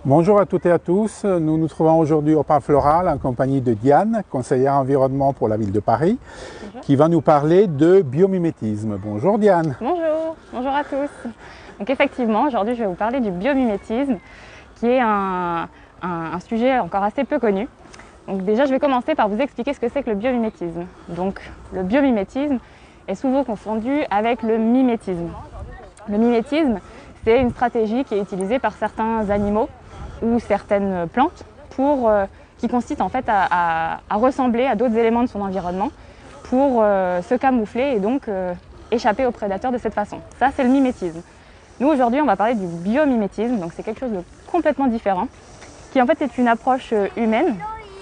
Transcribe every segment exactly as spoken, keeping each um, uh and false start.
Bonjour à toutes et à tous, nous nous trouvons aujourd'hui au Parc Floral en compagnie de Diane, conseillère environnement pour la ville de Paris, Bonjour. Qui va nous parler de biomimétisme. Bonjour Diane. Bonjour, bonjour à tous. Donc effectivement, aujourd'hui je vais vous parler du biomimétisme, qui est un, un, un sujet encore assez peu connu. Donc déjà je vais commencer par vous expliquer ce que c'est que le biomimétisme. Donc le biomimétisme est souvent confondu avec le mimétisme. Le mimétisme, c'est une stratégie qui est utilisée par certains animaux ou certaines plantes pour, euh, qui consiste en fait à, à, à ressembler à d'autres éléments de son environnement pour euh, se camoufler et donc euh, échapper aux prédateurs de cette façon. Ça, c'est le mimétisme. Nous, aujourd'hui, on va parler du biomimétisme, donc c'est quelque chose de complètement différent, qui en fait est une approche humaine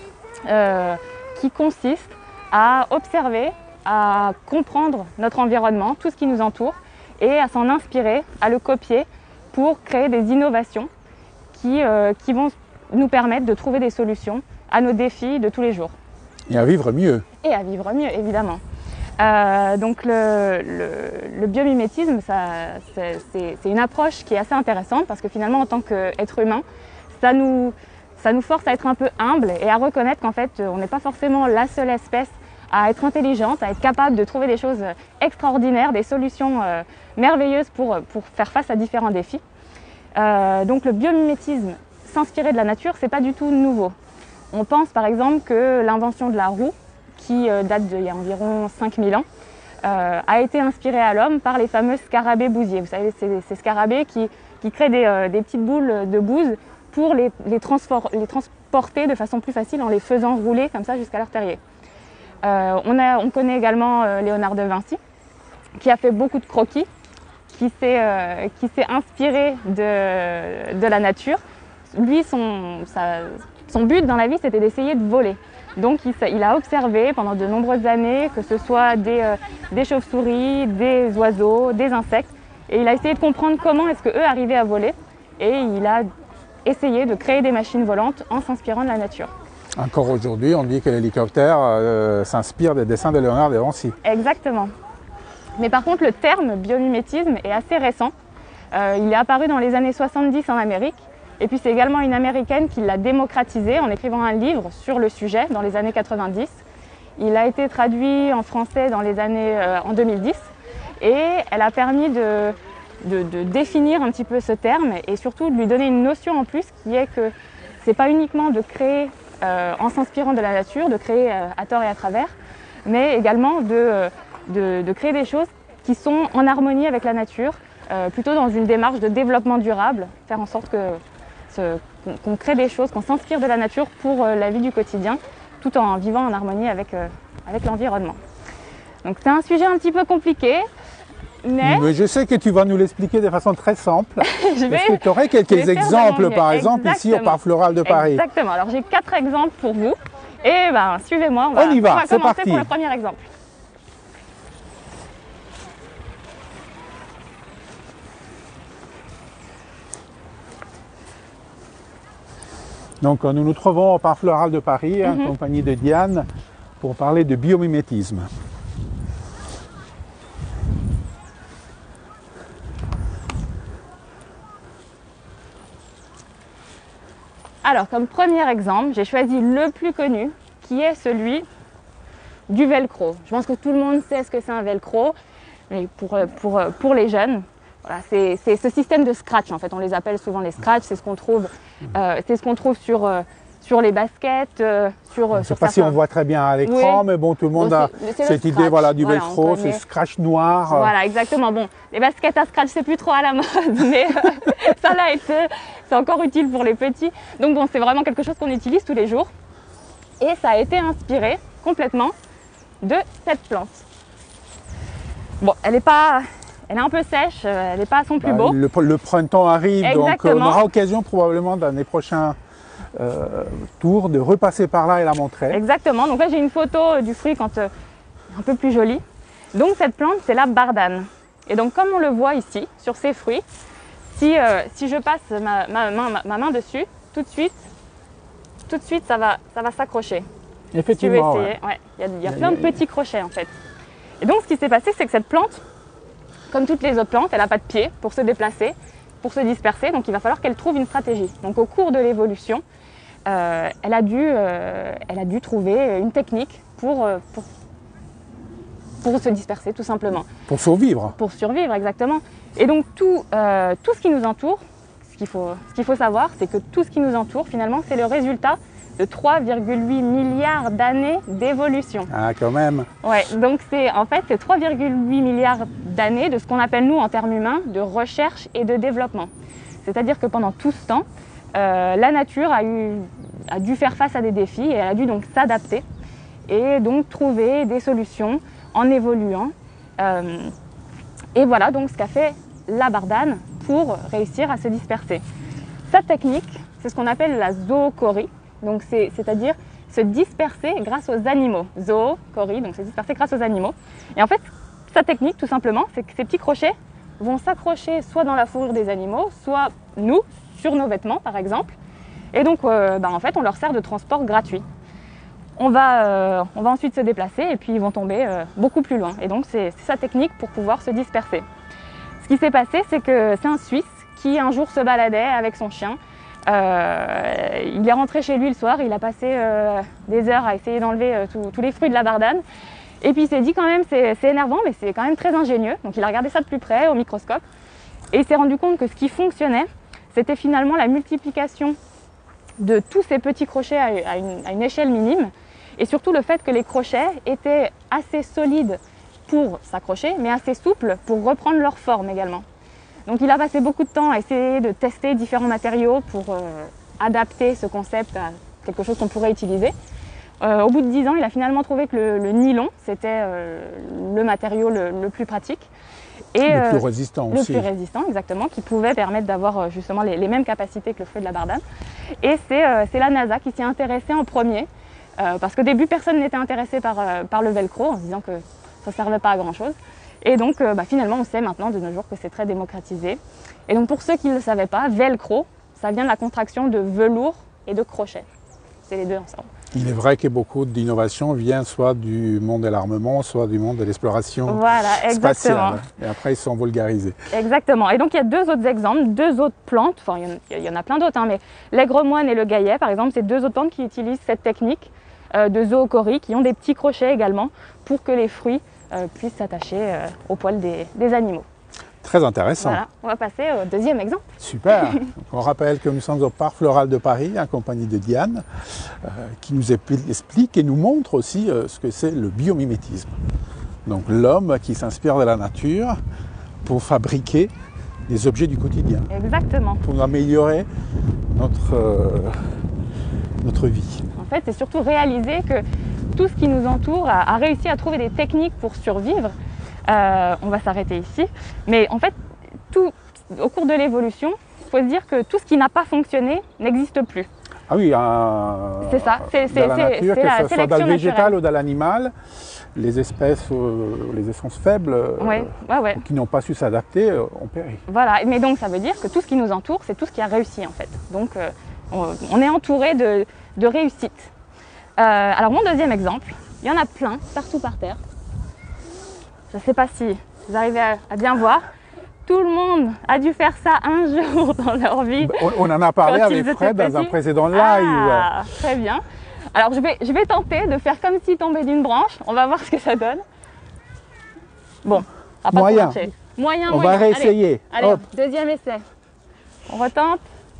euh, qui consiste à observer, à comprendre notre environnement, tout ce qui nous entoure, et à s'en inspirer, à le copier pour créer des innovations qui, euh, qui vont nous permettre de trouver des solutions à nos défis de tous les jours. Et à vivre mieux. Et à vivre mieux, évidemment. Euh, donc le, le, le biomimétisme, c'est une approche qui est assez intéressante parce que finalement, en tant qu'être humain, ça nous, ça nous force à être un peu humble et à reconnaître qu'en fait, on n'est pas forcément la seule espèce à être intelligente, à être capable de trouver des choses extraordinaires, des solutions euh, merveilleuses pour, pour faire face à différents défis. Euh, donc le biomimétisme, s'inspirer de la nature, c'est pas du tout nouveau. On pense par exemple que l'invention de la roue, qui euh, date d'il y a environ cinq mille ans, euh, a été inspirée à l'homme par les fameux scarabées bousiers. Vous savez, c'est ces scarabées qui, qui créent des, euh, des petites boules de bouse pour les, les, les transporter de façon plus facile en les faisant rouler comme ça jusqu'à leur terrier. Euh, on, a, on connaît également euh, Léonard de Vinci, qui a fait beaucoup de croquis, qui s'est euh, inspiré de, de la nature. Lui, son, sa, son but dans la vie, c'était d'essayer de voler. Donc il, il a observé pendant de nombreuses années, que ce soit des, euh, des chauves-souris, des oiseaux, des insectes, et il a essayé de comprendre comment est-ce qu'eux arrivaient à voler, et il a essayé de créer des machines volantes en s'inspirant de la nature. Encore aujourd'hui, on dit que l'hélicoptère euh, s'inspire des dessins de Léonard de Vinci. Exactement. Mais par contre, le terme biomimétisme est assez récent. Euh, il est apparu dans les années soixante-dix en Amérique. Et puis c'est également une Américaine qui l'a démocratisé en écrivant un livre sur le sujet dans les années quatre-vingt-dix. Il a été traduit en français dans les années, euh, en deux mille dix. Et elle a permis de, de, de définir un petit peu ce terme et surtout de lui donner une notion en plus qui est que ce n'est pas uniquement de créer euh, en s'inspirant de la nature, de créer euh, à tort et à travers, mais également de... Euh, De, de créer des choses qui sont en harmonie avec la nature, euh, plutôt dans une démarche de développement durable, faire en sorte qu'on qu'on crée des choses, qu'on s'inspire de la nature pour euh, la vie du quotidien, tout en vivant en harmonie avec, euh, avec l'environnement. Donc c'est un sujet un petit peu compliqué, mais... mais je sais que tu vas nous l'expliquer de façon très simple. je vais, Est-ce que tu aurais quelques exemples, par exemple, Exactement. ici au Parc Floral de Paris? Exactement, alors j'ai quatre exemples pour vous, et ben, suivez-moi, on va, on y va, on va c'est commencer parti. pour le premier exemple. Donc nous nous trouvons au Parc Floral de Paris, mm-hmm. en compagnie de Diane, pour parler de biomimétisme. Alors, comme premier exemple, j'ai choisi le plus connu, qui est celui du velcro. Je pense que tout le monde sait ce que c'est un velcro, mais pour, pour, pour les jeunes, voilà, c'est ce système de scratch, en fait, on les appelle souvent les scratch, c'est ce qu'on trouve, euh, c'est ce qu'on trouve sur, euh, sur les baskets, euh, sur, je ne sais sur pas certains... si on voit très bien à l'écran, oui. mais bon, tout le monde bon, a cette idée voilà, du voilà, velcro, c'est scratch noir. Voilà, exactement. Bon, les baskets à scratch, c'est plus trop à la mode, mais ça l'a été, c'est encore utile pour les petits. Donc bon, c'est vraiment quelque chose qu'on utilise tous les jours. Et ça a été inspiré complètement de cette plante. Bon, elle est pas... Elle est un peu sèche, elle n'est pas à son plus beau. Bah, le, le printemps arrive, exactement. Donc on aura occasion probablement dans les prochains euh, tours de repasser par là et la montrer. Exactement, donc là j'ai une photo du fruit quand, euh, un peu plus jolie. Donc cette plante, c'est la bardane. Et donc comme on le voit ici, sur ces fruits, si, euh, si je passe ma, ma, ma, ma main dessus, tout de suite, tout de suite ça va, ça va s'accrocher. Effectivement. Si tu veux essayer. Ouais. Ouais. Il y a, il y a plein de petits crochets en fait. Et donc ce qui s'est passé, c'est que cette plante, comme toutes les autres plantes, elle n'a pas de pied pour se déplacer. pour se disperser, donc il va falloir qu'elle trouve une stratégie. Donc au cours de l'évolution, euh, elle, a dû, euh, elle a dû trouver une technique pour, euh, pour, pour se disperser tout simplement. Pour survivre. Pour survivre, exactement. Et donc tout, euh, tout ce qui nous entoure, ce qu'il faut, ce qu'il faut savoir, c'est que tout ce qui nous entoure, finalement, c'est le résultat de trois virgule huit milliards d'années d'évolution. Ah, quand même. Ouais, donc c'est en fait c'est trois virgule huit milliards d'années de ce qu'on appelle nous en termes humains de recherche et de développement. C'est-à-dire que pendant tout ce temps, euh, la nature a, eu, a dû faire face à des défis et elle a dû donc s'adapter et donc trouver des solutions en évoluant. Euh, et voilà donc ce qu'a fait la bardane pour réussir à se disperser. Sa technique, c'est ce qu'on appelle la zoochorie. Donc c'est-à-dire se disperser grâce aux animaux. Zoochorie, donc se disperser grâce aux animaux. Et en fait, sa technique, tout simplement, c'est que ces petits crochets vont s'accrocher soit dans la fourrure des animaux, soit nous, sur nos vêtements, par exemple. Et donc, euh, bah, en fait, on leur sert de transport gratuit. On va, euh, on va ensuite se déplacer et puis ils vont tomber euh, beaucoup plus loin. Et donc, c'est sa technique pour pouvoir se disperser. Ce qui s'est passé, c'est que c'est un Suisse qui, un jour, se baladait avec son chien. Euh, il est rentré chez lui le soir, il a passé euh, des heures à essayer d'enlever euh, tous les fruits de la bardane. Et puis il s'est dit quand même, c'est énervant, mais c'est quand même très ingénieux. Donc il a regardé ça de plus près au microscope et il s'est rendu compte que ce qui fonctionnait, c'était finalement la multiplication de tous ces petits crochets à, à, une, à une échelle minime. Et surtout le fait que les crochets étaient assez solides pour s'accrocher, mais assez souples pour reprendre leur forme également. Donc il a passé beaucoup de temps à essayer de tester différents matériaux pour euh, adapter ce concept à quelque chose qu'on pourrait utiliser. Euh, au bout de dix ans, il a finalement trouvé que le, le nylon, c'était euh, le matériau le, le plus pratique. Et le plus résistant euh, aussi. Le plus résistant, exactement, qui pouvait permettre d'avoir justement les, les mêmes capacités que le fruit de la bardane. Et c'est euh, la NASA qui s'y est intéressée en premier, euh, parce qu'au début, personne n'était intéressé par, euh, par le velcro, en se disant que ça ne servait pas à grand-chose. Et donc euh, bah, finalement on sait maintenant de nos jours que c'est très démocratisé. Et donc pour ceux qui ne le savaient pas, velcro, ça vient de la contraction de velours et de crochet. C'est les deux ensemble. Il est vrai que beaucoup d'innovations viennent soit du monde de l'armement, soit du monde de l'exploration voilà, spatiale. Et après ils sont vulgarisés. Exactement. Et donc il y a deux autres exemples, deux autres plantes, enfin il y en, il y en a plein d'autres, hein, mais l'aigre-moine et le gaillet par exemple, c'est deux autres plantes qui utilisent cette technique euh, de zoochorie, qui ont des petits crochets également pour que les fruits Euh, puissent s'attacher euh, aux poils des, des animaux. Très intéressant. Voilà, on va passer au deuxième exemple. Super. On rappelle que nous sommes au Parc Floral de Paris, en compagnie de Diane, euh, qui nous explique et nous montre aussi euh, ce que c'est le biomimétisme. Donc l'homme qui s'inspire de la nature pour fabriquer des objets du quotidien. Exactement. Pour améliorer notre, euh, notre vie. En fait, c'est surtout réaliser que tout ce qui nous entoure a, a réussi à trouver des techniques pour survivre. Euh, on va s'arrêter ici. Mais en fait, tout, au cours de l'évolution, il faut se dire que tout ce qui n'a pas fonctionné n'existe plus. Ah oui, euh, c'est ça. C'est la nature, que la ce soit dans le végétal naturelle. ou dans l'animal, les espèces, euh, les essences faibles euh, ouais, ouais, ouais. qui n'ont pas su s'adapter euh, ont péri. Voilà, mais donc ça veut dire que tout ce qui nous entoure, c'est tout ce qui a réussi en fait. Donc euh, on, on est entouré de, de réussite. Euh, alors mon deuxième exemple, il y en a plein partout par terre. Je ne sais pas si vous arrivez à, à bien voir. Tout le monde a dû faire ça un jour dans leur vie. On, on en a parlé avec Fred dans un précédent live. Ah, très bien. Alors je vais, je vais tenter de faire comme s'il tombait d'une branche. On va voir ce que ça donne. Bon, ça va pas moyen. marcher. Moyen, on moyen. va réessayer. Allez, allez deuxième essai. On retente.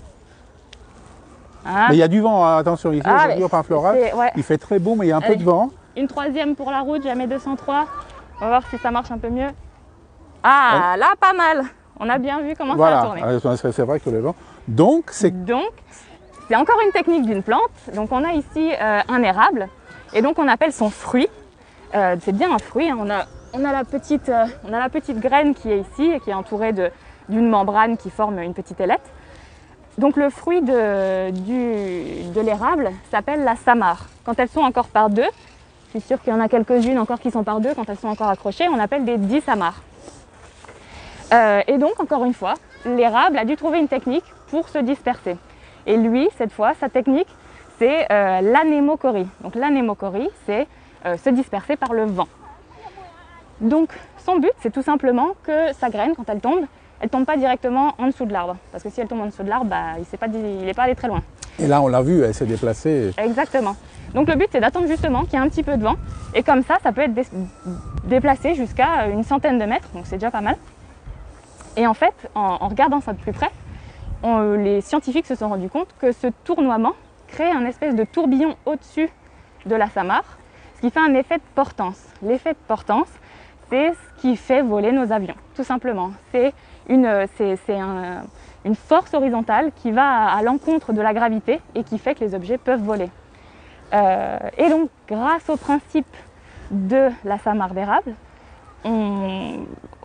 Ah. Mais il y a du vent, hein. Attention, ici ah, aujourd'hui au Parc Floral, ouais. Il fait très beau, mais il y a un Allez. peu de vent. Une troisième pour la route, jamais deux cent trois. On va voir si ça marche un peu mieux. Ah, ouais. Là, pas mal. On a bien vu comment voilà. ça a tourné. C'est vrai que le vent. Donc, c'est donc, c'est encore une technique d'une plante. Donc, on a ici euh, un érable. Et donc, on appelle son fruit. Euh, c'est bien un fruit. Hein. On, a, on, a la petite, euh, on a la petite graine qui est ici et qui est entourée d'une membrane qui forme une petite ailette. Donc le fruit de, du, de l'érable s'appelle la samare. Quand elles sont encore par deux, je suis sûre qu'il y en a quelques-unes encore qui sont par deux, quand elles sont encore accrochées, on appelle des disamares. Euh, et donc, encore une fois, l'érable a dû trouver une technique pour se disperser. Et lui, cette fois, sa technique, c'est euh, l'anémochorie. Donc l'anémochorie, c'est euh, se disperser par le vent. Donc son but, c'est tout simplement que sa graine, quand elle tombe, elle ne tombe pas directement en dessous de l'arbre. Parce que si elle tombe en dessous de l'arbre, bah, il n'est pas allé très loin. Et là, on l'a vu, elle s'est déplacée. Exactement. Donc le but, c'est d'attendre justement qu'il y ait un petit peu de vent. Et comme ça, ça peut être dé déplacé jusqu'à une centaine de mètres. Donc c'est déjà pas mal. Et en fait, en, en regardant ça de plus près, on, les scientifiques se sont rendus compte que ce tournoiement crée un espèce de tourbillon au-dessus de la Samar, ce qui fait un effet de portance. L'effet de portance, c'est ce qui fait voler nos avions, tout simplement. C'est une, c'est, c'est un, une force horizontale qui va à, à l'encontre de la gravité et qui fait que les objets peuvent voler. Euh, et donc, grâce au principe de la Samar d'érable, on,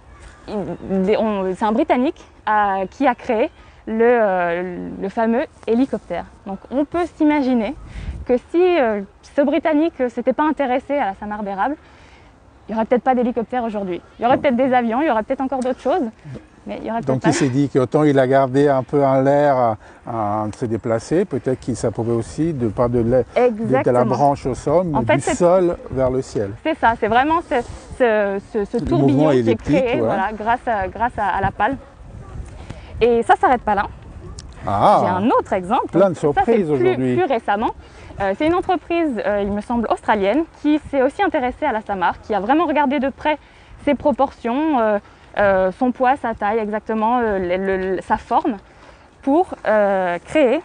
on, c'est un Britannique à, qui a créé le, euh, le fameux hélicoptère. Donc, on peut s'imaginer que si euh, ce Britannique ne s'était pas intéressé à la Samar d'érable, il n'y aurait peut-être pas d'hélicoptère aujourd'hui. Il y aurait peut-être des avions, il y aurait peut-être encore d'autres choses. Mais il y aurait Donc pas... il s'est dit qu'autant il a gardé un peu en l'air en se déplacer, peut-être qu'il ça pouvait aussi de pas de, de, de la branche au sol, mais en fait, du sol vers le ciel. C'est ça, c'est vraiment ce, ce, ce, ce tourbillon qui est créé ouais. voilà, grâce, à, grâce à, à la pale. Et ça ne s'arrête pas là. Ah, j'ai un autre exemple. Plein de surprises aujourd'hui. Plus, plus récemment, euh, c'est une entreprise, euh, il me semble, australienne, qui s'est aussi intéressée à la Samar, qui a vraiment regardé de près ses proportions, euh, euh, son poids, sa taille, exactement, euh, le, le, sa forme, pour euh, créer,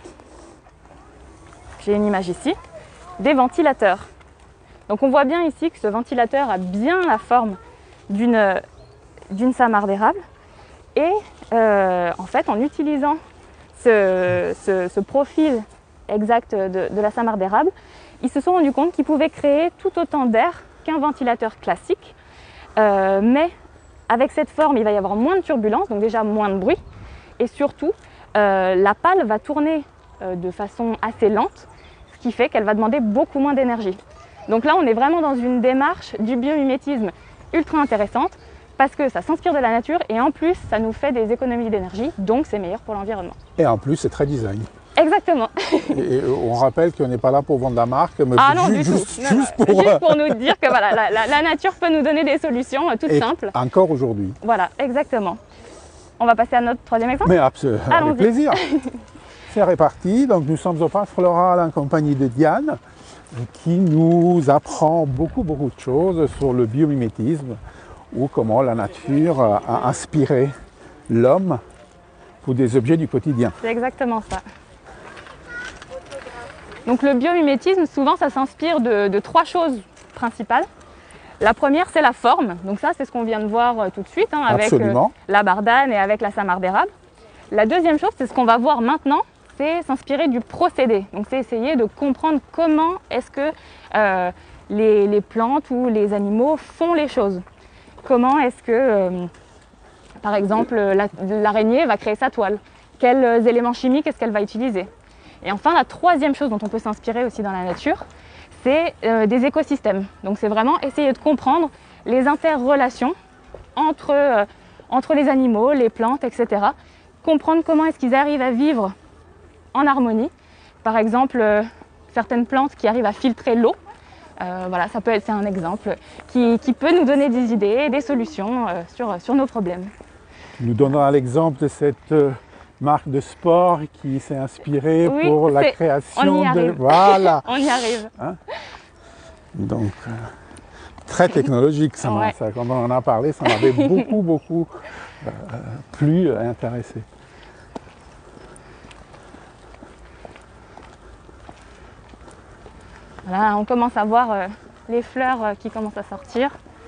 j'ai une image ici, des ventilateurs. Donc on voit bien ici que ce ventilateur a bien la forme d'une d'une Samar d'érable. Et euh, en fait, en utilisant ce, ce, ce profil exact de, de la Samar d'érable, ils se sont rendus compte qu'ils pouvaient créer tout autant d'air qu'un ventilateur classique. Euh, mais avec cette forme, il va y avoir moins de turbulence, donc déjà moins de bruit. Et surtout, euh, la pale va tourner euh, de façon assez lente, ce qui fait qu'elle va demander beaucoup moins d'énergie. Donc là, on est vraiment dans une démarche du biomimétisme ultra intéressante, parce que ça s'inspire de la nature et en plus, ça nous fait des économies d'énergie, donc c'est meilleur pour l'environnement. Et en plus, c'est très design. Exactement. Et on rappelle qu'on n'est pas là pour vendre la marque, mais ah non, juste, du juste, tout. Non, juste, non, pour... juste pour nous dire que voilà, la, la, la nature peut nous donner des solutions euh, toutes et simples. Encore aujourd'hui. Voilà, exactement. On va passer à notre troisième exemple. Mais absolument, avec plaisir. C'est réparti. Donc nous sommes au Parc Floral en compagnie de Diane, qui nous apprend beaucoup, beaucoup de choses sur le biomimétisme ou comment la nature a inspiré l'homme pour des objets du quotidien. C'est exactement ça. Donc le biomimétisme, souvent, ça s'inspire de, de trois choses principales. La première, c'est la forme. Donc ça, c'est ce qu'on vient de voir euh, tout de suite hein, avec euh, la bardane et avec la Samar d'érable. La deuxième chose, c'est ce qu'on va voir maintenant, c'est s'inspirer du procédé. Donc c'est essayer de comprendre comment est-ce que euh, les, les plantes ou les animaux font les choses. Comment est-ce que, euh, par exemple, l'araignée va créer sa toile? Quels éléments chimiques est-ce qu'elle va utiliser? Et enfin, la troisième chose dont on peut s'inspirer aussi dans la nature, c'est euh, des écosystèmes. Donc c'est vraiment essayer de comprendre les interrelations entre, euh, entre les animaux, les plantes, et cetera. Comprendre comment est-ce qu'ils arrivent à vivre en harmonie. Par exemple, euh, certaines plantes qui arrivent à filtrer l'eau. Euh, voilà, ça peut être, c'est un exemple qui, qui peut nous donner des idées et des solutions euh, sur, sur nos problèmes. Nous donnons l'exemple de cette euh, marque de sport qui s'est inspirée oui, pour la création de... Voilà. On y arrive. Hein? Donc, euh, très technologique, ça, ouais. ça. Quand on en a parlé, ça m'avait beaucoup, beaucoup euh, plu et intéressé. Voilà, on commence à voir euh, les fleurs euh, qui commencent à sortir.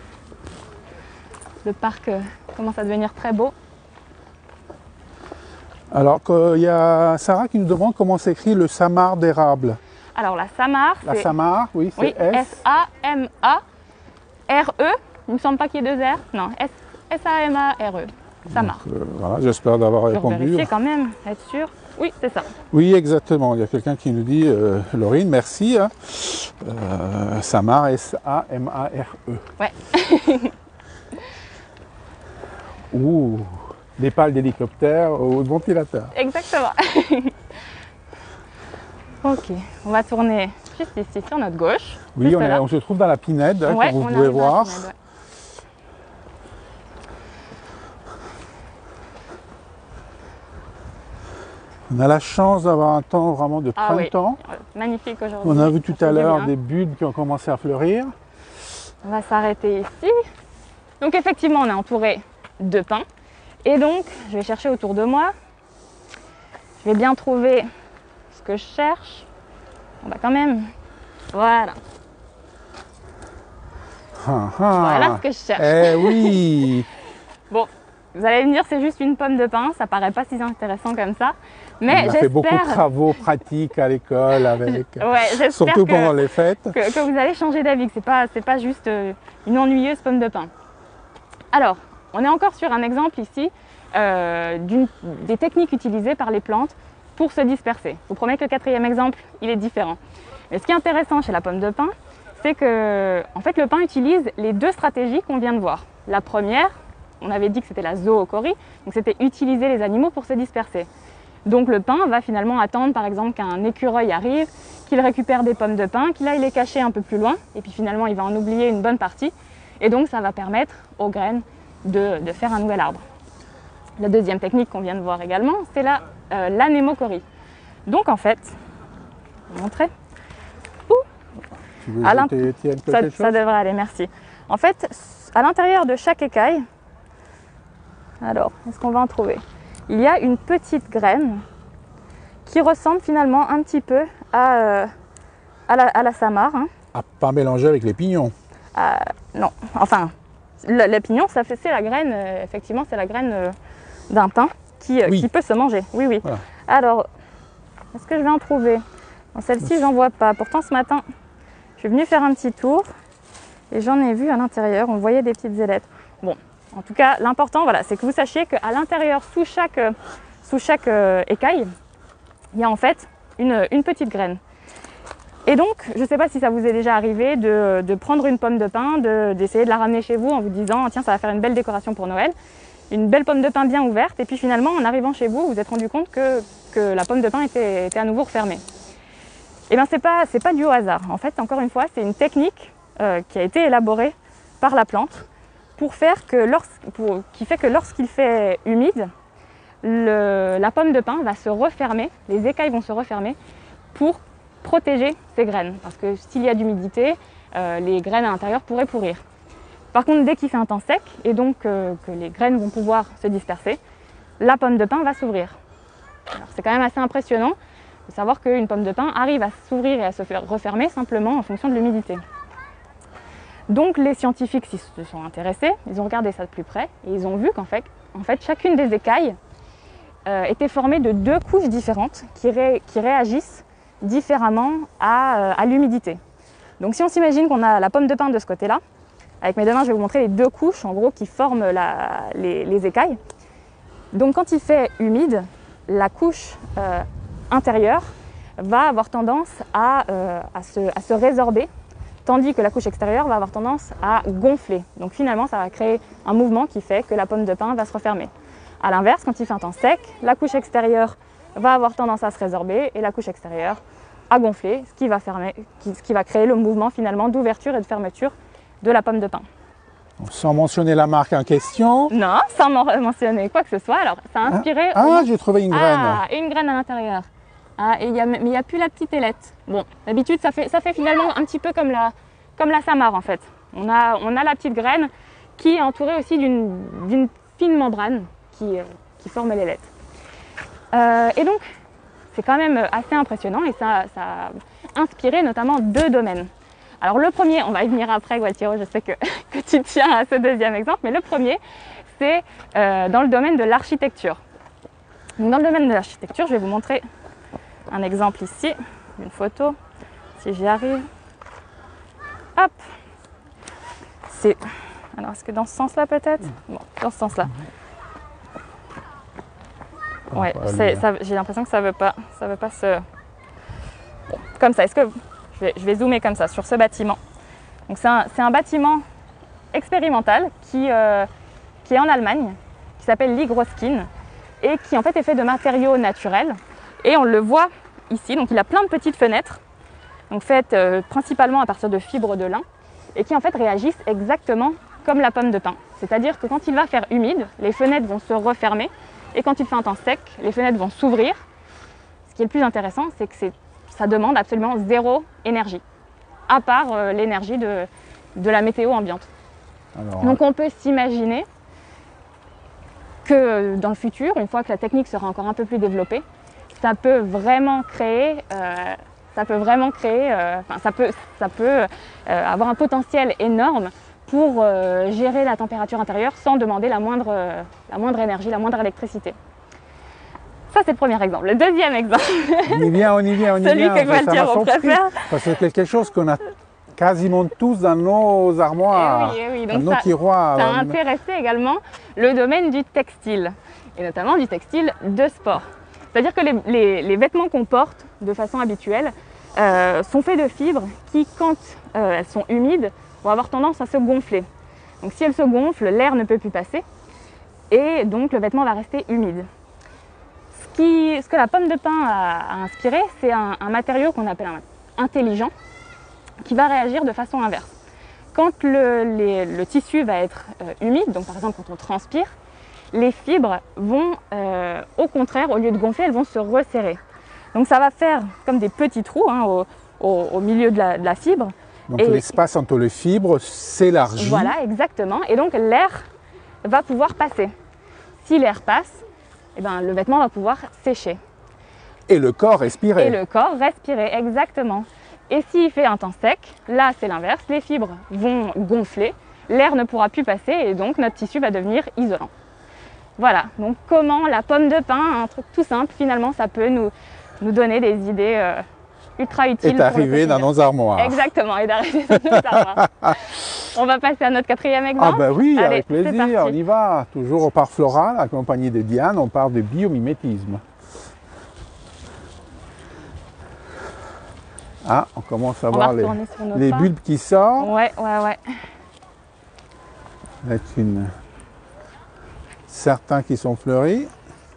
Le parc euh, commence à devenir très beau. Alors, il y a Sarah qui nous demande comment s'écrit le Samar d'érable. Alors, la Samar, La Samar, oui, c'est oui, S A M A R E. Il ne me semble pas qu'il y ait deux R. Non, S A M A R E. Samar. Donc, euh, voilà, j'espère d'avoir répondu. Vérifier quand même, être sûr. Oui, c'est ça. Oui, exactement. Il y a quelqu'un qui nous dit, euh, Laurine, merci. Hein. Euh, Samar, S A M A R E. Ouais. Ouh, des pales d'hélicoptère au ventilateur. Exactement. Ok, on va tourner juste ici sur notre gauche. Oui, on, est, on se trouve dans la Pinède, hein, ouais, comme vous on pouvez voir. Pinède, ouais. On a la chance d'avoir un temps vraiment de Ah oui, printemps. magnifique aujourd'hui. On a vu tout Ça à fait du l'heure bien. des bulbes qui ont commencé à fleurir. On va s'arrêter ici. Donc effectivement, on est entouré de pins. Et donc, je vais chercher autour de moi. Je vais bien trouver ce que je cherche. On va quand même... Voilà. Ah, ah. Voilà ce que je cherche. Eh oui. Bon, vous allez me dire, c'est juste une pomme de pin. Ça paraît pas si intéressant comme ça. Mais On a fait beaucoup de j'espère... travaux pratiques à l'école, avec, Ouais, j'espère surtout que... pendant les fêtes. que, que vous allez changer d'avis, que ce n'est pas, c'est pas juste euh, une ennuyeuse pomme de pin. Alors, on est encore sur un exemple ici euh, d'une, des techniques utilisées par les plantes pour se disperser. Je vous promets que le quatrième exemple, il est différent. Mais ce qui est intéressant chez la pomme de pin, c'est que en fait, le pin utilise les deux stratégies qu'on vient de voir. La première, on avait dit que c'était la zoochorie, donc c'était utiliser les animaux pour se disperser. Donc le pin va finalement attendre par exemple qu'un écureuil arrive, qu'il récupère des pommes de pin, qu'il aille les cacher un peu plus loin, et puis finalement il va en oublier une bonne partie, et donc ça va permettre aux graines de, de faire un nouvel arbre. La deuxième technique qu'on vient de voir également, c'est la, euh, l'anémochorie. Donc en fait, je vais vous montrer. Ouh, Tu veux à jeter, Étienne, quelque ça, chose ça devrait aller, merci. En fait, à l'intérieur de chaque écaille, alors, est-ce qu'on va en trouver? Il y a une petite graine qui ressemble finalement un petit peu à, euh, à, la, à la samare. Hein. À pas mélanger avec les pignons. Euh, non, enfin, le, le pignon, ça fait, c'est la graine, euh, effectivement, c'est la graine euh, d'un pin qui, euh, Oui. qui peut se manger. Oui, oui. Voilà. Alors, est-ce que je vais en trouver? Bon, celle-ci, j'en vois pas. Pourtant, ce matin, je suis venue faire un petit tour et j'en ai vu à l'intérieur. On voyait des petites ailettes. Bon, en tout cas, l'important, voilà, c'est que vous sachiez qu'à l'intérieur, sous chaque, euh, sous chaque euh, écaille, il y a en fait une, une petite graine. Et donc, je ne sais pas si ça vous est déjà arrivé de, de prendre une pomme de pin, de, d'essayer de la ramener chez vous en vous disant « Tiens, ça va faire une belle décoration pour Noël ». Une belle pomme de pin bien ouverte, et puis finalement, en arrivant chez vous, vous vous êtes rendu compte que, que la pomme de pin était, était à nouveau refermée. Eh bien, ce n'est pas, c'est pas dû au hasard. En fait, encore une fois, c'est une technique euh, qui a été élaborée par la plante pour faire que lors, pour, qui fait que lorsqu'il fait humide, le, la pomme de pin va se refermer, les écailles vont se refermer pour protéger ces graines. Parce que s'il y a d'humidité, euh, les graines à l'intérieur pourraient pourrir. Par contre, dès qu'il fait un temps sec, et donc euh, que les graines vont pouvoir se disperser, la pomme de pin va s'ouvrir. C'est quand même assez impressionnant de savoir qu'une pomme de pin arrive à s'ouvrir et à se faire refermer simplement en fonction de l'humidité. Donc les scientifiques s'y se sont intéressés, ils ont regardé ça de plus près, et ils ont vu qu'en fait, en fait chacune des écailles euh, était formée de deux couches différentes qui, ré, qui réagissent différemment à, euh, à l'humidité. Donc si on s'imagine qu'on a la pomme de pin de ce côté-là, avec mes deux mains je vais vous montrer les deux couches en gros qui forment la, les, les écailles. Donc quand il fait humide, la couche euh, intérieure va avoir tendance à, euh, à, se, à se résorber, tandis que la couche extérieure va avoir tendance à gonfler. Donc finalement ça va créer un mouvement qui fait que la pomme de pin va se refermer. A l'inverse, quand il fait un temps sec, la couche extérieure va avoir tendance à se résorber et la couche extérieure à gonfler, ce qui va, fermer, ce qui va créer le mouvement finalement d'ouverture et de fermeture de la pomme de pin. Sans mentionner la marque en question. Non, sans mentionner quoi que ce soit. Alors, ça a inspiré... Ah, au... ah j'ai trouvé une graine. Ah, une graine à l'intérieur. Ah, et y a, mais il n'y a plus la petite ailette. Bon, d'habitude, ça fait, ça fait finalement un petit peu comme la, comme la samare en fait. On a, on a la petite graine qui est entourée aussi d'une, d'une fine membrane qui, euh, qui forme l'ailette. Euh, et donc, c'est quand même assez impressionnant et ça, ça a inspiré notamment deux domaines. Alors le premier, on va y venir après Gualtiero, je sais que, que tu tiens à ce deuxième exemple, mais le premier, c'est euh, dans le domaine de l'architecture. Donc, dans le domaine de l'architecture, je vais vous montrer un exemple ici, une photo, si j'y arrive. Hop, c'est... Alors est-ce que dans ce sens-là peut-être? Bon, dans ce sens-là. Ouais, c'est, ça, j'ai l'impression que ça veut pas, ça veut pas se... Bon, comme ça, est-ce que... Je vais, je vais zoomer comme ça sur ce bâtiment. Donc c'est un, c'est un bâtiment expérimental qui, euh, qui est en Allemagne, qui s'appelle l'Hygroskin et qui en fait est fait de matériaux naturels. Et on le voit ici, donc il a plein de petites fenêtres, donc faites euh, principalement à partir de fibres de lin et qui en fait réagissent exactement comme la pomme de pin. C'est-à-dire que quand il va faire humide, les fenêtres vont se refermer et quand il fait un temps sec, les fenêtres vont s'ouvrir ce qui est le plus intéressant, c'est que ça demande absolument zéro énergie, à part euh, l'énergie de, de la météo ambiante. Alors, donc on peut s'imaginer que dans le futur, une fois que la technique sera encore un peu plus développée, ça peut vraiment créer, euh, ça peut vraiment créer, euh, enfin, ça peut, ça peut euh, avoir un potentiel énorme pour euh, gérer la température intérieure sans demander la moindre, euh, la moindre énergie, la moindre électricité. Ça, c'est le premier exemple. Le deuxième exemple. On y vient, on y vient, on y Celui vient. que Gualtiero préfère. Parce que c'est quelque chose qu'on a quasiment tous dans nos armoires, eh oui, eh oui. dans Donc nos ça, tiroirs. Ça a intéressé également le domaine du textile, et notamment du textile de sport. C'est-à-dire que les, les, les vêtements qu'on porte de façon habituelle euh, sont faits de fibres qui, quand euh, elles sont humides, vont avoir tendance à se gonfler. Donc si elles se gonflent, l'air ne peut plus passer et donc le vêtement va rester humide. Ce, qui, ce que la pomme de pin a, a inspiré, c'est un, un matériau qu'on appelle un, intelligent, qui va réagir de façon inverse. Quand le, les, le tissu va être euh, humide, donc par exemple quand on transpire, les fibres vont, euh, au contraire, au lieu de gonfler, elles vont se resserrer. Donc ça va faire comme des petits trous hein, au, au, au milieu de la, de la fibre. Donc l'espace entre les fibres s'élargit. Voilà, exactement. Et donc l'air va pouvoir passer. Si l'air passe, eh ben, le vêtement va pouvoir sécher. Et le corps respirer. Et le corps respirer, exactement. Et s'il fait un temps sec, là c'est l'inverse, les fibres vont gonfler, l'air ne pourra plus passer et donc notre tissu va devenir isolant. Voilà, donc comment la pomme de pin, un truc tout simple, finalement ça peut nous, nous donner des idées euh, ultra utiles. Et d'arriver dans nos armoires. Exactement, et d'arriver dans nos armoires. On va passer à notre quatrième exemple. Ah ben oui, Allez, avec plaisir, on y va. Toujours au Parc Floral, accompagné de Diane, on parle de biomimétisme. Ah, on commence à on voir les, les bulbes qui sortent. Ouais, ouais, ouais. Avec une... certains qui sont fleuris.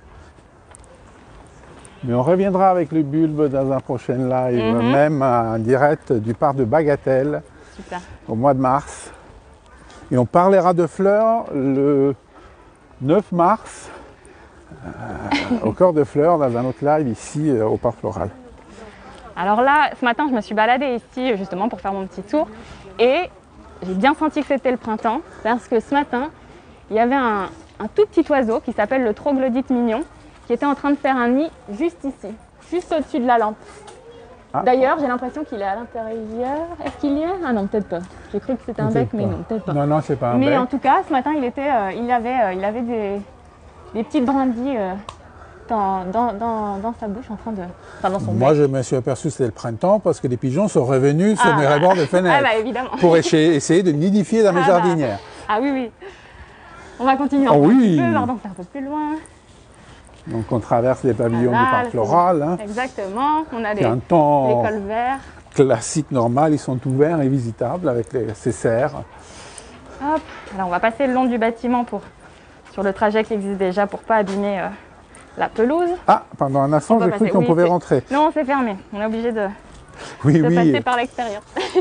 Mais on reviendra avec les bulbes dans un prochain live, mm-hmm. même en direct du parc de Bagatelle. Super. Au mois de mars. Et on parlera de fleurs le neuf mars euh, au Corps de Fleurs dans un autre live ici euh, au Parc Floral. Alors là, ce matin, je me suis baladée ici justement pour faire mon petit tour et j'ai bien senti que c'était le printemps parce que ce matin, il y avait un, un tout petit oiseau qui s'appelle le troglodyte mignon qui était en train de faire un nid juste ici, juste au-dessus de la lampe. Ah. D'ailleurs, j'ai l'impression qu'il est à l'intérieur. Est-ce qu'il y est? Ah non, peut-être pas. J'ai cru que c'était un bec, mais non, peut-être pas. Non, non, c'est pas un mais bec. Mais en tout cas, ce matin, il, était, euh, il avait, euh, il avait des, des petites brindilles euh, dans, dans, dans, dans sa bouche, en train de... Enfin, dans son Moi, bec. je me suis aperçu que c'était le printemps parce que les pigeons sont revenus sur ah, mes bah. rebords de fenêtre ah, bah, évidemment. pour essayer de nidifier dans mes ah, jardinières. Bah. Ah oui, oui. On va continuer oh, un oui. petit peu, voir danser un peu plus loin. Donc on traverse les pavillons voilà, du Parc Floral. Hein. Exactement. On a les, un temps les cols verts. Classique, normal, ils sont ouverts et visitables avec les, ces serres. Hop. Alors on va passer le long du bâtiment pour, sur le trajet qui existe déjà pour ne pas abîmer euh, la pelouse. Ah, pendant un instant, j'ai cru qu'on oui, pouvait rentrer. Non, c'est fermé. On est obligé de, oui, de oui. passer par l'extérieur.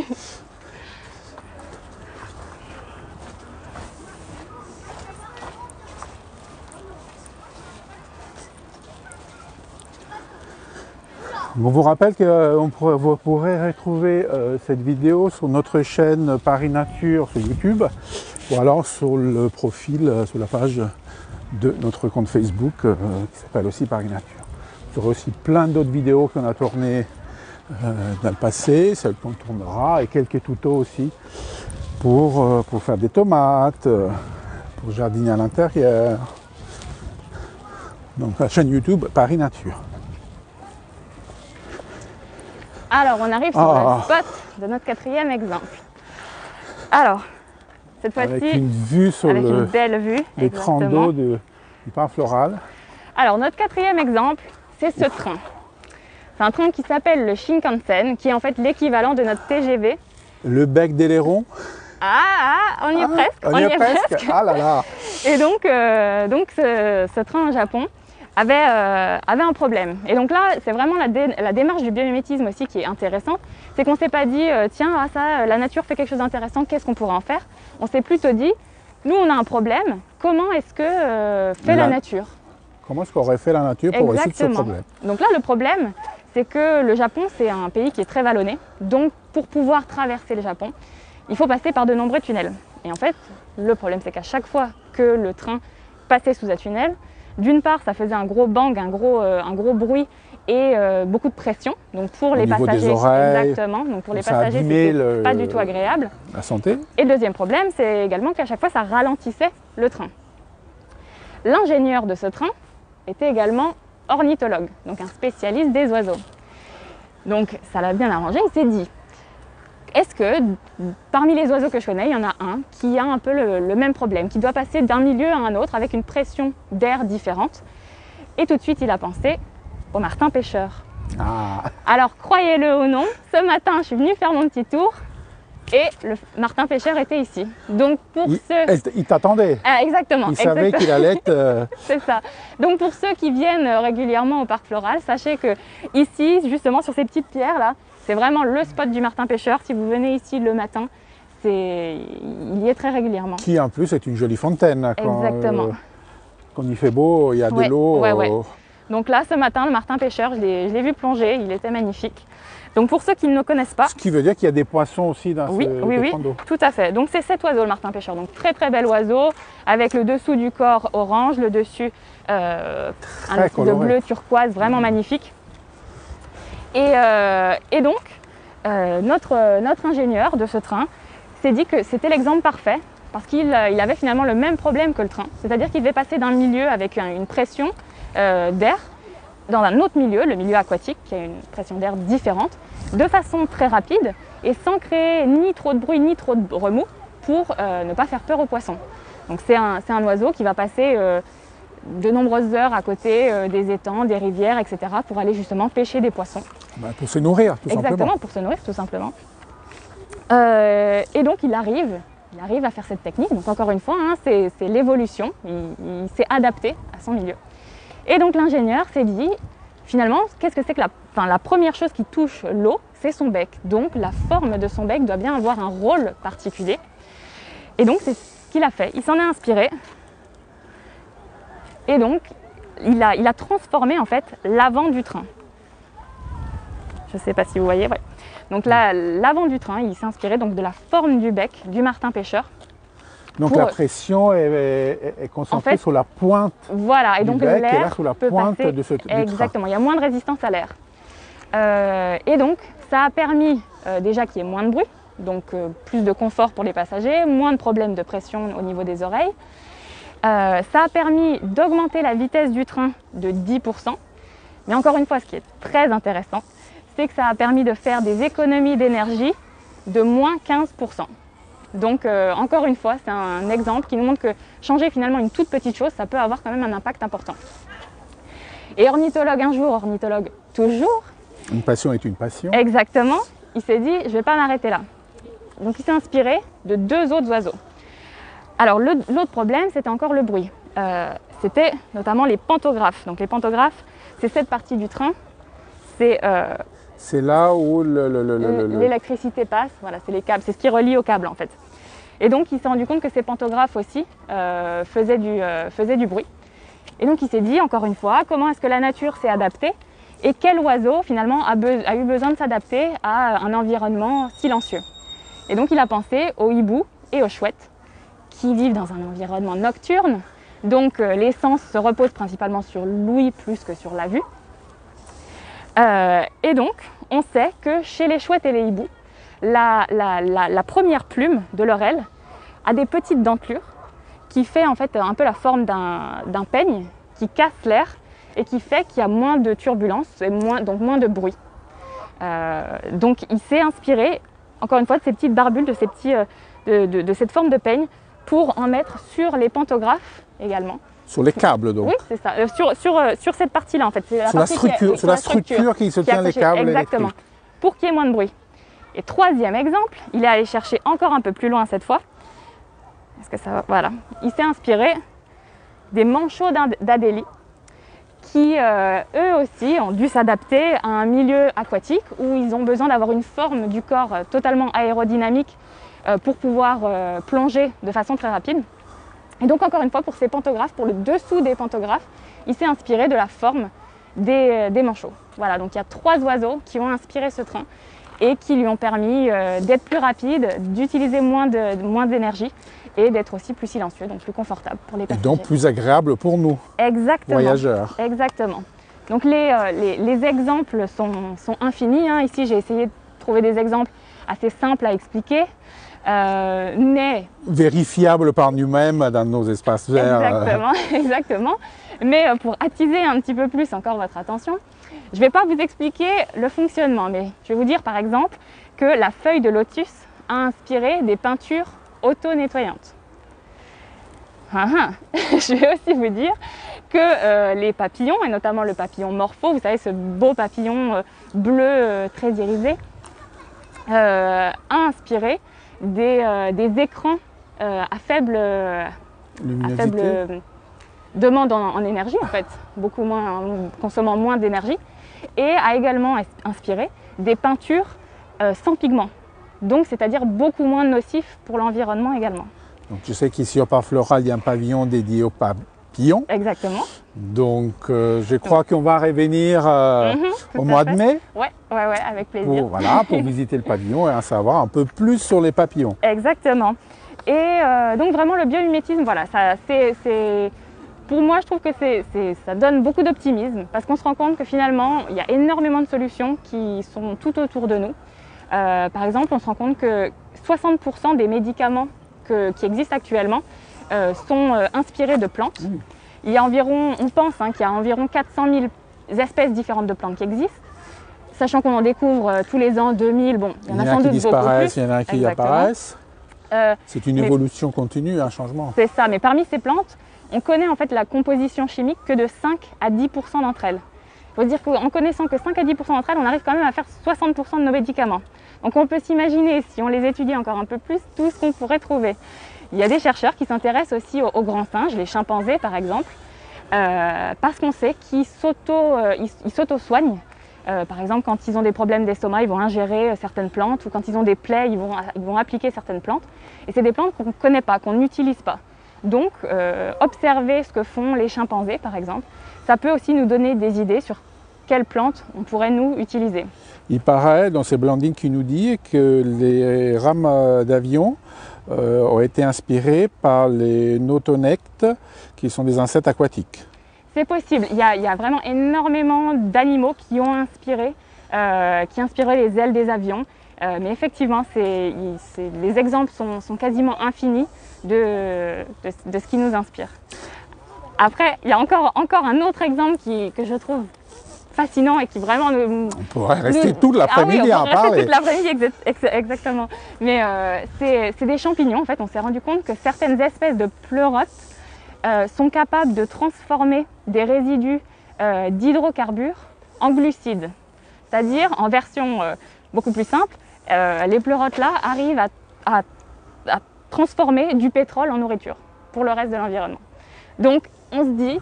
On vous rappelle que on pourrait, vous pourrez retrouver euh, cette vidéo sur notre chaîne Paris Nature sur YouTube ou alors sur le profil, euh, sur la page de notre compte Facebook euh, qui s'appelle aussi Paris Nature. Il y aura aussi plein d'autres vidéos qu'on a tournées euh, dans le passé, celles qu'on tournera et quelques tutos aussi pour, euh, pour faire des tomates, euh, pour jardiner à l'intérieur. Donc la chaîne YouTube Paris Nature. Alors, on arrive sur ah. le spot de notre quatrième exemple. Alors, cette fois-ci, avec une vue sur avec le, une belle vue, l'écran d'eau du Parc Floral. Alors, notre quatrième exemple, c'est ce Ouf. train. C'est un train qui s'appelle le Shinkansen, qui est en fait l'équivalent de notre T G V. Le bec d'Aileron. Ah, ah, on y ah, est presque. On, on y est, est presque. presque. Ah là là. Et donc, euh, donc ce, ce train au Japon Avait, euh, avait un problème. Et donc là, c'est vraiment la, dé la démarche du biomimétisme aussi qui est intéressante. C'est qu'on ne s'est pas dit, euh, tiens, ah, ça, la nature fait quelque chose d'intéressant, qu'est-ce qu'on pourrait en faire? On s'est plutôt dit, nous, on a un problème, comment est-ce que euh, fait la, la nature? Comment est-ce qu'aurait fait la nature pour résoudre ce problème? Donc là, le problème, c'est que le Japon, c'est un pays qui est très vallonné. Donc, pour pouvoir traverser le Japon, il faut passer par de nombreux tunnels. Et en fait, le problème, c'est qu'à chaque fois que le train passait sous un tunnel, d'une part, ça faisait un gros bang, un gros, euh, un gros bruit et euh, beaucoup de pression. Donc pour Au les niveau passagers, des oreilles, exactement. Donc pour les ça passagers, abîmait c'était le- pas du tout agréable. La santé? Et le deuxième problème, c'est également qu'à chaque fois, ça ralentissait le train. L'ingénieur de ce train était également ornithologue, donc un spécialiste des oiseaux. Donc ça l'a bien arrangé, il s'est dit, est-ce que parmi les oiseaux que je connais, il y en a un qui a un peu le, le même problème, qui doit passer d'un milieu à un autre avec une pression d'air différente? Et tout de suite, il a pensé au martin pêcheur. Ah, Alors, croyez-le ou non, ce matin, je suis venue faire mon petit tour et le martin pêcheur était ici. Donc, pour il, ceux... elle- il t'attendait. Ah, exactement. Il savait exactement. qu'il allait être... euh, C'est ça. Donc, pour ceux qui viennent régulièrement au parc floral, sachez que ici, justement, sur ces petites pierres-là, c'est vraiment le spot du martin pêcheur. Si vous venez ici le matin, c'est... il y est très régulièrement. qui en plus est une jolie fontaine. Quand, Exactement. euh, quand il fait beau, il y a Ouais, de l'eau. ouais, ouais. euh, Donc là, ce matin, le martin pêcheur, je l'ai je l'ai vu plonger, il était magnifique. Donc pour ceux qui ne le connaissent pas, Ce qui veut dire qu'il y a des poissons aussi dans oui, ce oui, oui, taekwondo. tout à fait. Donc c'est cet oiseau, le martin pêcheur. Donc très très bel oiseau, avec le dessous du corps orange, le dessus euh, un Très petit de coloré. bleu turquoise, vraiment magnifique. Et, euh, et donc, euh, notre, notre ingénieur de ce train s'est dit que c'était l'exemple parfait, parce qu'il euh, il avait finalement le même problème que le train. C'est-à-dire qu'il devait passer d'un milieu avec un- une pression euh, d'air dans un autre milieu, le milieu aquatique, qui a une pression d'air différente, de façon très rapide et sans créer ni trop de bruit ni trop de remous pour euh, ne pas faire peur aux poissons. Donc c'est un, c'est un oiseau qui va passer euh, de nombreuses heures à côté euh, des étangs, des rivières, et cetera pour aller justement pêcher des poissons. Ben, pour se nourrir, tout Exactement, simplement. pour se nourrir tout simplement. Euh, et donc il arrive, il arrive à faire cette technique. Donc encore une fois, hein, c'est c'est l'évolution, il, il s'est adapté à son milieu. Et donc l'ingénieur s'est dit, finalement, qu'est-ce que c'est que la, enfin, la première chose qui touche l'eau, c'est son bec. Donc la forme de son bec doit bien avoir un rôle particulier. Et donc c'est ce qu'il a fait. Il s'en est inspiré. Et donc il a, il a transformé en fait l'avant du train. Je ne sais pas si vous voyez, ouais. Donc là, l'avant du train, il s'est inspiré donc de la forme du bec du martin pêcheur. Donc Pour- la pression est, est- est concentrée En fait, sur la pointe Voilà, et du donc bec et là l'air sur la peut pointe passer. de ce, du train. Exactement, il y a moins de résistance à l'air. Euh, et donc, ça a permis euh, déjà qu'il y ait moins de bruit, donc euh, plus de confort pour les passagers, moins de problèmes de pression au niveau des oreilles. Euh, ça a permis d'augmenter la vitesse du train de dix pour cent. Mais encore une fois, ce qui est très intéressant, c'est que ça a permis de faire des économies d'énergie de moins quinze pour cent. Donc euh, encore une fois, c'est un exemple qui nous montre que changer finalement une toute petite chose, ça peut avoir quand même un impact important. Et ornithologue un jour, ornithologue toujours, Une passion est une passion. exactement, il s'est dit, je ne vais pas m'arrêter là. Donc il s'est inspiré de deux autres oiseaux. Alors le- l'autre problème, c'était encore le bruit. Euh, c'était notamment les pantographes. Donc les pantographes, c'est cette partie du train, c'est euh, C'est là où le, le- le- le- le- l'électricité passe, voilà, c'est les câbles, c'est ce qui relie au câble en fait. Et donc il s'est rendu compte que ces pantographes aussi euh, faisaient, du, euh, faisaient du bruit. Et donc il s'est dit, encore une fois, comment est-ce que la nature s'est adaptée et quel oiseau finalement a, be- a eu besoin de s'adapter à un environnement silencieux. Et donc il a pensé aux hiboux et aux chouettes qui vivent dans un environnement nocturne. Donc euh, les sens se reposent principalement sur l'ouïe plus que sur la vue. Euh, et donc, on sait que chez les chouettes et les hiboux, la, la- la- la première plume de leur aile a des petites dentelures qui fait en fait un peu la forme d'un d'un peigne qui casse l'air et qui fait qu'il y a moins de turbulence et moins, donc moins de bruit. Euh, donc il s'est inspiré, encore une fois, de ces petites barbules, de, ces petits, euh, de, de- de cette forme de peigne pour en mettre sur les pantographes également. sur les câbles donc. Oui, c'est ça. Euh, sur, sur, euh, sur cette partie-là, en fait. C'est la Sur la partie qui est- structure, oui, sur la structure qui se qui est tient les accrochée. câbles Exactement. électriques. Pour qu'il y ait moins de bruit. Et troisième exemple, il est allé chercher encore un peu plus loin cette fois. Est-ce que ça va? Voilà. Il s'est inspiré des manchots d'Ad- d'Adélie qui, euh, eux aussi, ont dû s'adapter à un milieu aquatique où ils ont besoin d'avoir une forme du corps euh, totalement aérodynamique euh, pour pouvoir euh, plonger de façon très rapide. Et donc encore une fois, pour ces pantographes, pour le dessous des pantographes, il s'est inspiré de la forme des, des manchots. Voilà, donc il y a trois oiseaux qui ont inspiré ce train et qui lui ont permis euh, d'être plus rapide, d'utiliser moins de, moins d'énergie et d'être aussi plus silencieux, donc plus confortable pour les passagers. Et donc plus agréable pour nous, Exactement. voyageurs. Exactement. Donc les, euh, les, les exemples sont, sont infinis, hein. Ici, j'ai essayé de trouver des exemples assez simples à expliquer, euh, mais... Vérifiables par nous-mêmes dans nos espaces verts. Exactement, exactement. Mais euh, pour attiser un petit peu plus encore votre attention, je ne vais pas vous expliquer le fonctionnement, mais je vais vous dire par exemple que la feuille de lotus a inspiré des peintures auto-nettoyantes. Ah, ah. Je vais aussi vous dire que euh, les papillons, et notamment le papillon morpho, vous savez ce beau papillon euh, bleu euh, très irisé, euh, a inspiré des, euh, des écrans euh, à faible, euh, à faible euh, demande en, en énergie en fait, beaucoup moins, consommant moins d'énergie, et a également inspiré des peintures euh, sans pigments, donc c'est-à-dire beaucoup moins nocifs pour l'environnement également. Donc tu sais qu'ici au Parc Floral, il y a un pavillon dédié aux papillons. Exactement. Donc euh, je crois qu'on va revenir euh, mmh, au mois fait. de mai. Ouais, ouais, ouais, avec plaisir. Pour, voilà, pour visiter le pavillon et en savoir un peu plus sur les papillons. Exactement. Et euh, donc vraiment le biomimétisme, voilà, ça, c'est, pour moi je trouve que c'est, ça donne beaucoup d'optimisme parce qu'on se rend compte que finalement il y a énormément de solutions qui sont tout autour de nous. Euh, par exemple, on se rend compte que soixante pour cent des médicaments que, qui existent actuellement euh, sont euh, inspirés de plantes. Mmh. Il y a environ, on pense hein, qu'il y a environ quatre cent mille espèces différentes de plantes qui existent, sachant qu'on en découvre euh, tous les ans deux mille, bon, il y en a, il y en a sans qui doute disparaissent, beaucoup plus. Il y en a qui Exactement. apparaissent. Euh, c'est une évolution mais, continue, un changement. C'est ça, mais parmi ces plantes, on connaît en fait la composition chimique que de cinq à dix pour cent d'entre elles. Il faut dire qu'en connaissant que cinq à dix pour cent d'entre elles, on arrive quand même à faire soixante pour cent de nos médicaments. Donc on peut s'imaginer, si on les étudie encore un peu plus, tout ce qu'on pourrait trouver. Il y a des chercheurs qui s'intéressent aussi aux, aux grands singes, les chimpanzés par exemple, euh, parce qu'on sait qu'ils s'auto-soignent. Euh, par exemple, quand ils ont des problèmes d'estomac, ils vont ingérer certaines plantes, ou quand ils ont des plaies, ils vont, ils vont appliquer certaines plantes. Et c'est des plantes qu'on ne connaît pas, qu'on n'utilise pas. Donc, euh, observer ce que font les chimpanzés, par exemple, ça peut aussi nous donner des idées sur quelles plantes on pourrait nous utiliser. Il paraît, donc c'est Blandine qui nous dit, que les rames d'avion euh, ont été inspirées par les notonectes, qui sont des insectes aquatiques. C'est possible. Il y, a, il y a vraiment énormément d'animaux qui ont inspiré, euh, qui inspiraient les ailes des avions. Euh, mais effectivement, c'est, c'est, les exemples sont, sont quasiment infinis de, de, de ce qui nous inspire. Après, il y a encore, encore un autre exemple qui, que je trouve fascinant et qui vraiment nous... On pourrait rester nous, toute l'après-midi ah oui, à en parler. toute l'après-midi, exactement. Mais euh, c'est, c'est des champignons, en fait. On s'est rendu compte que certaines espèces de pleurotes euh, sont capables de transformer des résidus euh, d'hydrocarbures en glucides. C'est-à-dire, en version euh, beaucoup plus simple, euh, les pleurotes là arrivent à, à, à transformer du pétrole en nourriture pour le reste de l'environnement. Donc, on se dit,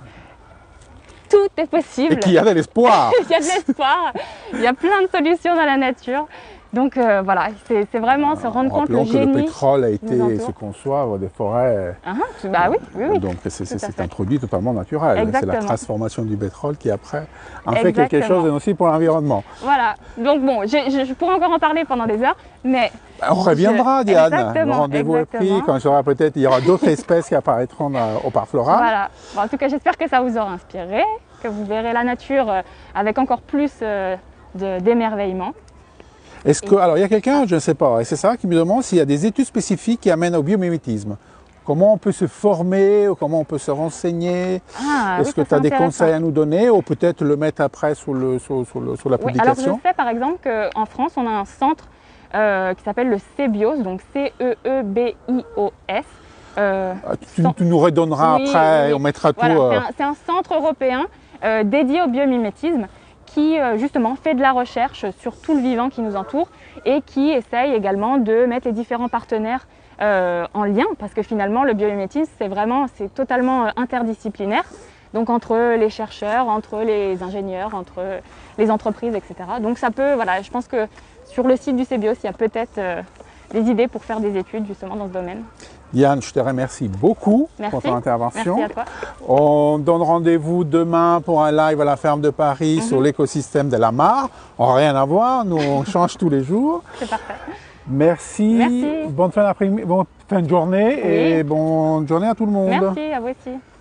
tout est possible. Et qu'il y a de l'espoir. Il y a de l'espoir. Il y a plein de solutions dans la nature. Donc euh, voilà, c'est, c'est vraiment se rendre compte le génie. Que le pétrole a été se conçoit des forêts. Uh-huh, bah oui, oui, oui. Donc c'est, c'est, c'est un produit totalement naturel. Exactement. C'est la transformation du pétrole qui après en fait quelque chose de nocif pour l'environnement. Voilà. Donc bon, je, je, je pourrais encore en parler pendant des heures, mais on reviendra, je... Diane. Exactement, le rendez-vous exactement. est pris. Quand il y aura peut-être, il y aura d'autres espèces qui apparaîtront au Parc Floral. Voilà. Bon, en tout cas, j'espère que ça vous aura inspiré, que vous verrez la nature avec encore plus de, d'émerveillement. Est-ce que, alors il y a quelqu'un, je ne sais pas, et c'est ça qui me demande s'il y a des études spécifiques qui amènent au biomimétisme. Comment on peut se former, ou comment on peut se renseigner? Ah, Est-ce oui, que tu as des conseils à nous donner, ou peut-être le mettre après sous, le, sous, sous, le, sous la publication? Oui, alors je sais par exemple qu'en France, on a un centre euh, qui s'appelle le CEBIOS, donc C E E B I O S. Euh, ah, tu, tu nous redonneras oui, après, oui. On mettra voilà, tout... Euh... C'est, un, c'est un centre européen euh, dédié au biomimétisme, qui justement fait de la recherche sur tout le vivant qui nous entoure et qui essaye également de mettre les différents partenaires euh, en lien, parce que finalement le biomimétisme c'est vraiment, c'est totalement interdisciplinaire, donc entre les chercheurs, entre les ingénieurs, entre les entreprises, et cetera. Donc ça peut, voilà, je pense que sur le site du CEBIOS, il y a peut-être euh, des idées pour faire des études justement dans ce domaine. Diane, je te remercie beaucoup Merci. pour ton intervention. Merci à toi. On donne rendez-vous demain pour un live à la ferme de Paris mm-hmm. sur l'écosystème de la mare. On n'a rien à voir, nous on change tous les jours. C'est parfait. Merci. Merci. Bonne fin d'après-midi, bonne fin de journée oui. et bonne journée à tout le monde. Merci, à vous aussi.